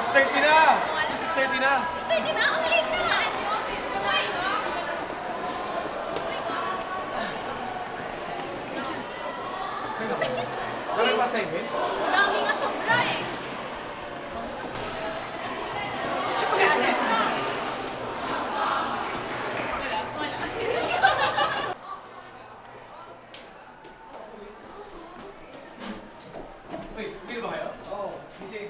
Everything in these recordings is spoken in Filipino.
6:30 na! 6:30 na! 6:30 na? Ang late na! Parang pa 7? Dami nga sobra eh. Wait, biro ba kayo? Oo. Sige.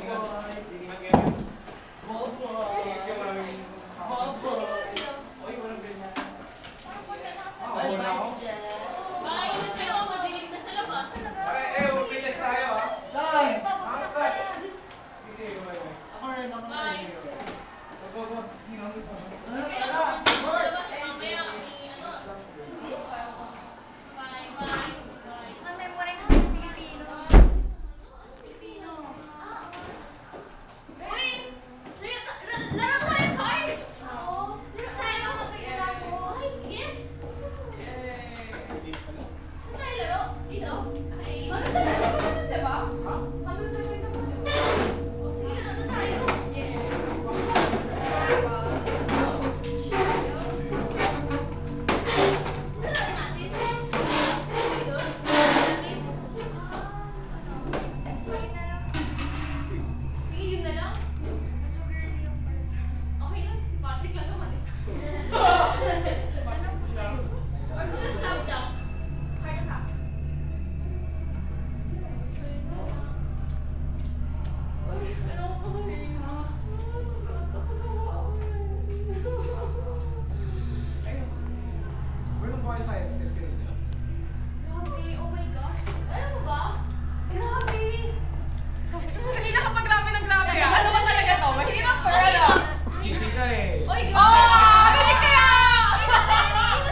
Science test kanina. Grabe, oh my gosh. Alam mo ba? Grabe. Kanina kapag grabe ng grabe ah. Ano ba talaga to? Mahirap pa wala. Chindi ka eh. Oy, grabe. Oh! Bili kaya! Innocent.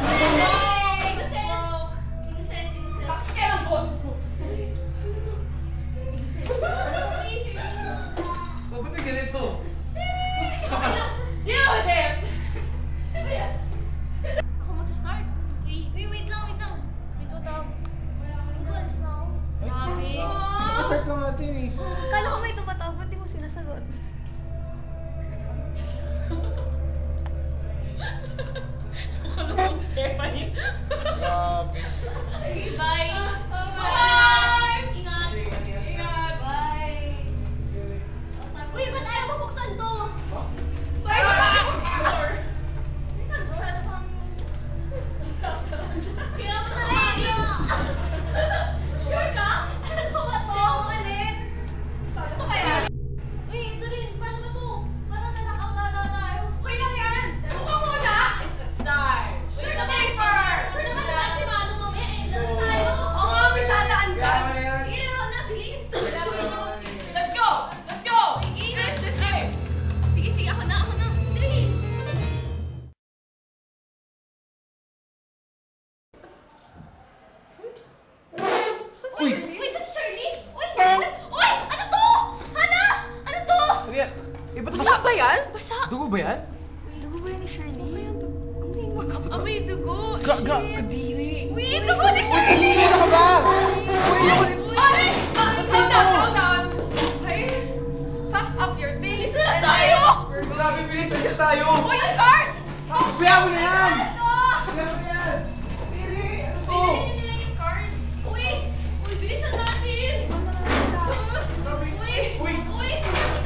Lakas kaya ng boses mo. Ba't may ganito? Deal with it! Ako magsa-start. Wait lang. May tutawag. Hindi ko alis na ako. Grabe. Start lang natin eh. Kala ko may tumatawag, ba't di mo sinasagot? Nakalong Stephanie. Grabe. Okay, bye! Bye! Ingat! Ingat. Bye! Uy, ba't ayaw mo buksan to? Tayo ba? May santo? Ano pang... Kaya mo talaga! Sure ka? Ano ba to? Check mo ulit! Ito kaya? Uy, ito din! Paano ba to? Parang nanakaw na tayo. Okay lang yan. Buka muna. It's a sign. Shoot the paper. Sure naman naman si Mado mamaya eh. Laro tayo. Oo nga, may dadaan dyan. Kaya mo na yan. Sige na, bilis. Let's go. Finish this game. Sige, ako na. Dali! Uy, sa si Shirley? Uy! Ano to? Hana! Ano to? Ria, ba't Basa ba yan? Basa! Dugo ba yan? Dugo ba yan ni Shirley? Amoy mo. Amoy dugo. Kadiri. Uy, dugo ni Shirley! Kadiri ka ba? Ay! Hold down. Hey, pack up your things. Isa na tayo! Grabe, bilis. Isa tayo. Uy, yung cards! Kuya mo na yan. Ano? Kuya mo na yan. Kadiri, ano to? Bilhin nila yung cards. Uy, bilisan natin! Uy!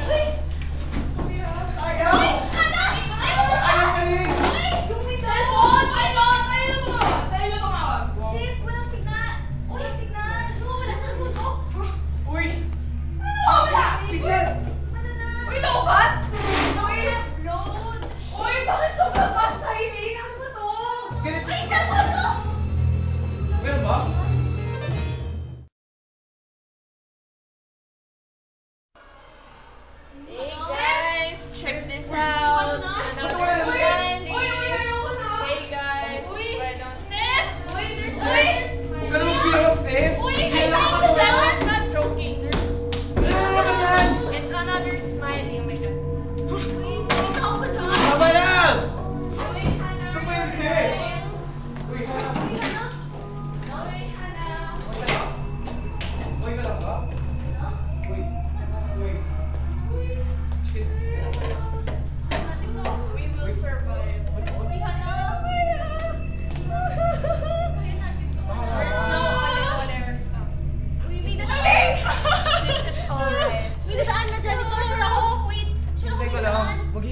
Ayaw. Uy! Hana! Ayaw ka rin. Yung may cellphone! Tayo na tumawag. Shit! Walang signal! Walang signal! Wala sa mundo! Uy. Wala! Signal. Wala na! Uy, lobat! Load! Uy, bakit sobrang bad timing? Ano ba to? Ganito. Ay, cellphone ko! Meron ba? Hey guys, check this out. Another smiling. Ayoko na. Hey guys, we're downstairs. Uy, there's Uy! Huwag ka naman biro, Steph. Uy! Hindi Ay, lang thanks, ako Steph. wala. I'm not joking. There's Ano naman yan? it's another smiley. Oh my god. Uy! Ikaw ba dyan? Tama na! Uy, Hana. Ito pa yun eh. Uy, Hana. Uy, Hana? Uy, Hana. Okay ka lang ba? Uy.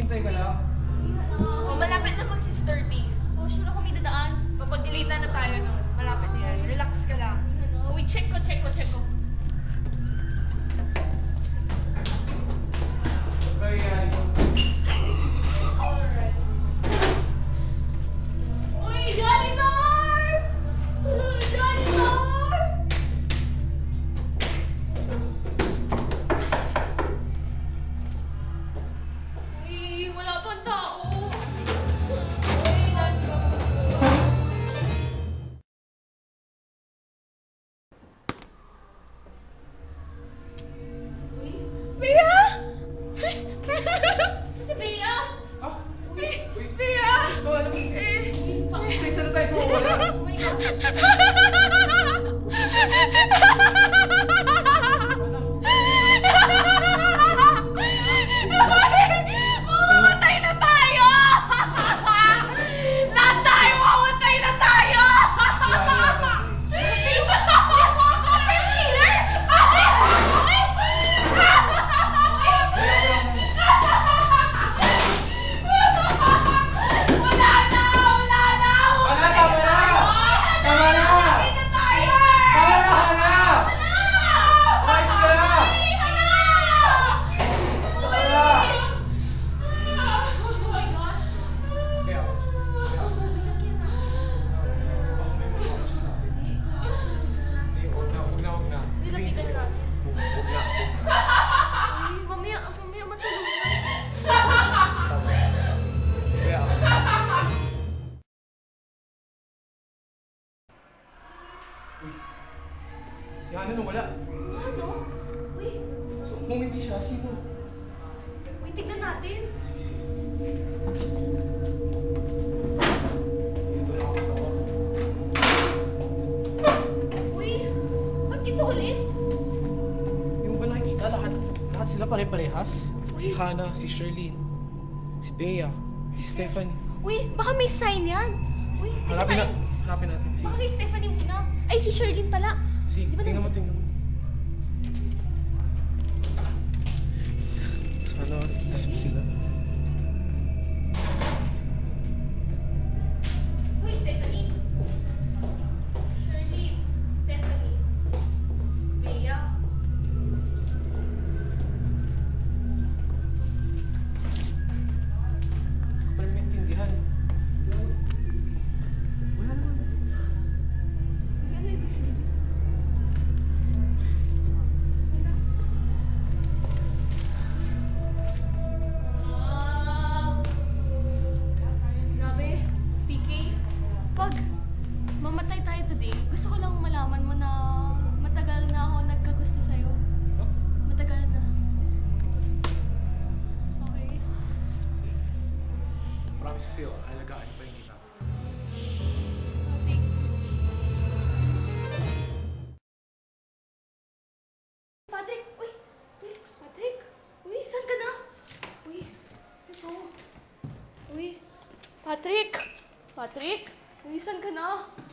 hintay ka lang. Oh, malapit na mag 6:30. Oh, sure ako may dadaan. Papag-delete na tayo nun. Malapit na yan. Relax ka lang. Wait, check ko. Bagay ka rin. Alright. Uy, janitor! Janitor! Uy, wala pang tao. Uy, nasa... Uy, Bea! Si Bea! Ah? Uy, Bea! Ito, alam mo. Eh, Isa-isa na tayo mawawala. oh my gosh. Mamatay na tayo! Lahat tayo mamatay na tayo! Siya yung killer! Wala na! Tama na! Tama na! Mamatay na tayo! Tama na, Hana! Umayos ka na! Tama na! Oh my gosh! Kaya, hindi, huwag na. Nilapitan namin. Huwag na. Uy, mamaya matulog na. Kaya, si Hana nung wala. Ano? Uy, So, kung hindi siya, sino? uy, tignan natin. Sige. Ito na ako. Uy, ba't ito ulit? Yung ba nakikita lahat sila pare-parehas? Si Hana, si Sherlyn, si Bea, si Stephanie. Uy, baka may sign yan. Uy, Hanapin tignan. natin. Sige. Baka kay Stephanie muna. Ay, si Sherlyn pala. Sige, Di ba tingnan mo. Sana, tas mo sila. Uy, Stephanie. Sherlyn, Stephanie. Bea. Parang maintindihan. Wala naman. Uy, ano ibig sabihin dito? Wala. Grabe, PK. Pag mamatay tayo today, gusto ko lang malaman mo na matagal na ako nagkagusto sa'yo. Oh? Matagal na. Okay. Promise sa'yo, alagaan pa yung kita. Okay. Patrick! Uy! Uy! Patrick! Uy, saan ka na? Uy! Ito. Uy! Patrick! Patrick! Uy, saan ka na?